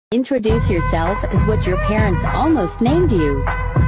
Introduce yourself as what your parents almost named you.